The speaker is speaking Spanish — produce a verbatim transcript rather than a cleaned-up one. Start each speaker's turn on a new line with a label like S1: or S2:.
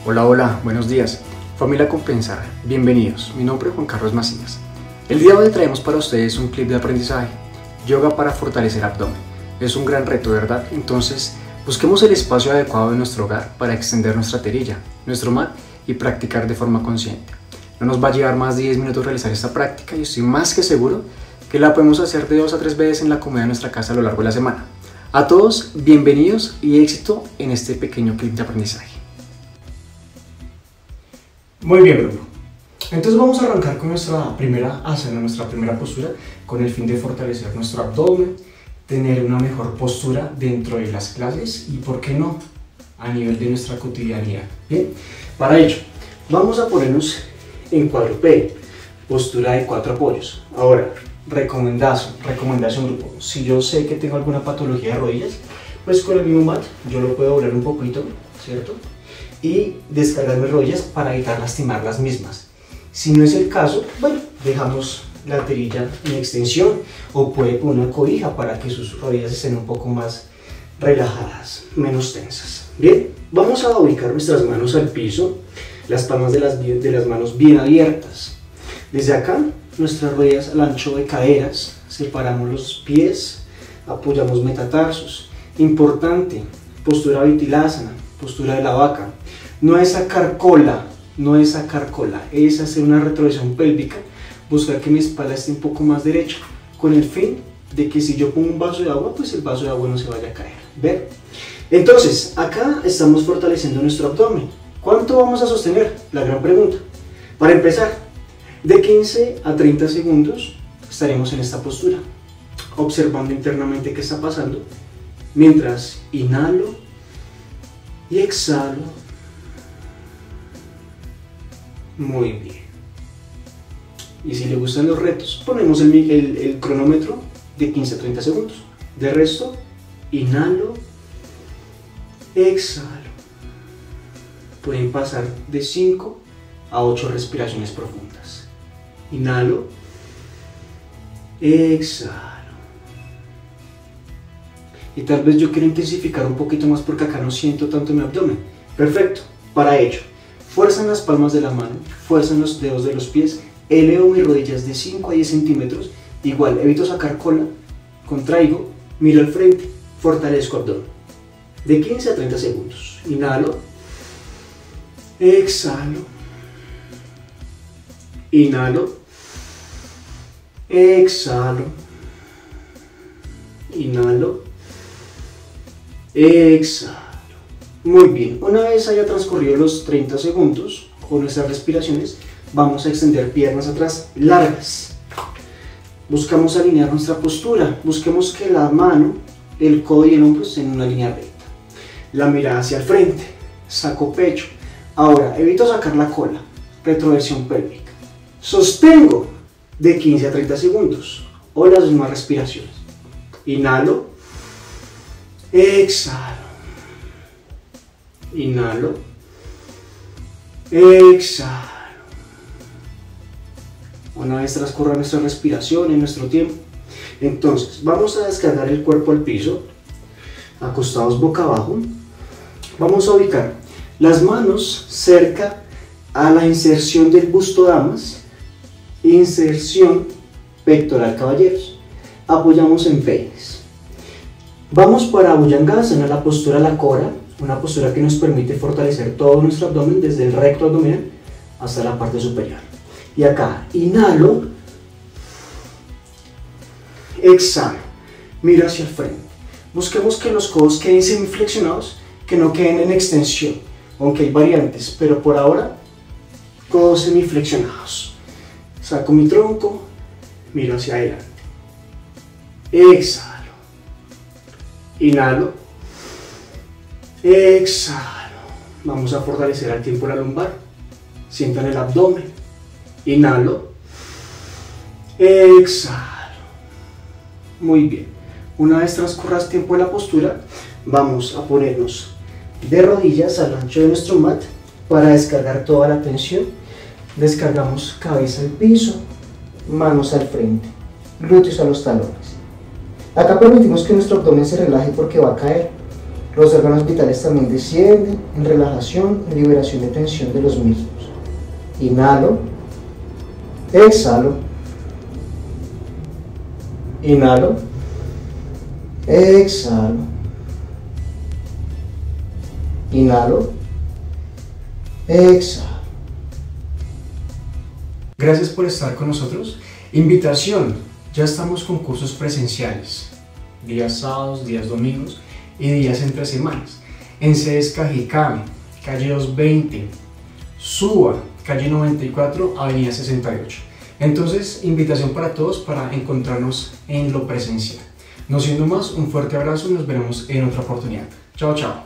S1: Hola, hola, buenos días. Familia Compensar, bienvenidos. Mi nombre es Juan Carlos Macías. El día de hoy traemos para ustedes un clip de aprendizaje. Yoga para fortalecer abdomen. Es un gran reto, ¿verdad? Entonces, busquemos el espacio adecuado de nuestro hogar para extender nuestra terilla, nuestro mat y practicar de forma consciente. No nos va a llevar más de diez minutos realizar esta práctica y estoy más que seguro que la podemos hacer de dos a tres veces en la comodidad de nuestra casa a lo largo de la semana. A todos, bienvenidos y éxito en este pequeño clip de aprendizaje. Muy bien, Bruno. Entonces vamos a arrancar con nuestra primera asana, nuestra primera postura, con el fin de fortalecer nuestro abdomen, tener una mejor postura dentro de las clases y, ¿por qué no?, a nivel de nuestra cotidianidad. Bien, para ello, vamos a ponernos en cuadrúpedo, postura de cuatro apoyos. Ahora, recomendación, recomendación grupo, si yo sé que tengo alguna patología de rodillas, pues con el mismo mat yo lo puedo doblar un poquito, ¿cierto? Y descargar mis rodillas para evitar lastimar las mismas. Si no es el caso, bueno, dejamos la terilla en extensión o puede poner una cobija para que sus rodillas estén un poco más relajadas, menos tensas. Bien, vamos a ubicar nuestras manos al piso, las palmas de las, de las manos bien abiertas. Desde acá, nuestras rodillas al ancho de caderas, separamos los pies, apoyamos metatarsos. Importante, postura Vitilásana, postura de la vaca. No es sacar cola, no es sacar cola, es hacer una retroversión pélvica, buscar que mi espalda esté un poco más derecha, con el fin de que si yo pongo un vaso de agua, pues el vaso de agua no se vaya a caer. ¿Ven? Entonces, acá estamos fortaleciendo nuestro abdomen. ¿Cuánto vamos a sostener? La gran pregunta. Para empezar, de quince a treinta segundos estaremos en esta postura, observando internamente qué está pasando, mientras inhalo y exhalo. Muy bien. Y si le gustan los retos, ponemos el, el, el cronómetro de quince a treinta segundos. De resto, inhalo, exhalo. Pueden pasar de cinco a ocho respiraciones profundas. Inhalo, exhalo. Y tal vez yo quiero intensificar un poquito más porque acá no siento tanto mi abdomen. Perfecto. Para ello, fuerza en las palmas de la mano, fuerza en los dedos de los pies, elevo mis rodillas de cinco a diez centímetros, igual evito sacar cola, contraigo, miro al frente, fortalezco abdomen. De quince a treinta segundos. Inhalo, exhalo, inhalo, exhalo, inhalo, exhalo. Muy bien, una vez haya transcurrido los treinta segundos con nuestras respiraciones, vamos a extender piernas atrás largas. Buscamos alinear nuestra postura, busquemos que la mano, el codo y el hombro estén en una línea recta. La mirada hacia el frente, saco pecho. Ahora, evito sacar la cola, retroversión pélvica. Sostengo de quince a treinta segundos o las mismas respiraciones. Inhalo, exhalo. Inhalo, exhalo. Una vez transcurra nuestra respiración en nuestro tiempo, entonces vamos a descargar el cuerpo al piso, acostados boca abajo. Vamos a ubicar las manos cerca a la inserción del busto damas, inserción pectoral caballeros. Apoyamos en peines. Vamos para Bhujangasana, la postura la cobra. Una postura que nos permite fortalecer todo nuestro abdomen desde el recto abdominal hasta la parte superior. Y acá, inhalo, exhalo, miro hacia el frente. Busquemos que los codos queden semiflexionados, que no queden en extensión, aunque hay variantes, pero por ahora, codos semiflexionados. Saco mi tronco, miro hacia adelante. Exhalo, inhalo. Exhalo. Vamos a fortalecer al tiempo la lumbar. Sientan el abdomen. Inhalo. Exhalo. Muy bien. Una vez transcurra el tiempo de la postura, vamos a ponernos de rodillas al ancho de nuestro mat para descargar toda la tensión. Descargamos cabeza al piso, manos al frente, glúteos a los talones. Acá permitimos que nuestro abdomen se relaje porque va a caer. Los órganos vitales también descienden en relajación y liberación de tensión de los mismos. Inhalo, exhalo, inhalo, exhalo, inhalo, exhalo. Gracias por estar con nosotros. Invitación, ya estamos con cursos presenciales, días sábados, días domingos y días entre semanas. En sedes Cajicame, calle doscientos veinte, Suba, calle noventa y cuatro, avenida sesenta y ocho. Entonces, invitación para todos para encontrarnos en lo presencial. No siendo más, un fuerte abrazo y nos veremos en otra oportunidad. Chao, chao.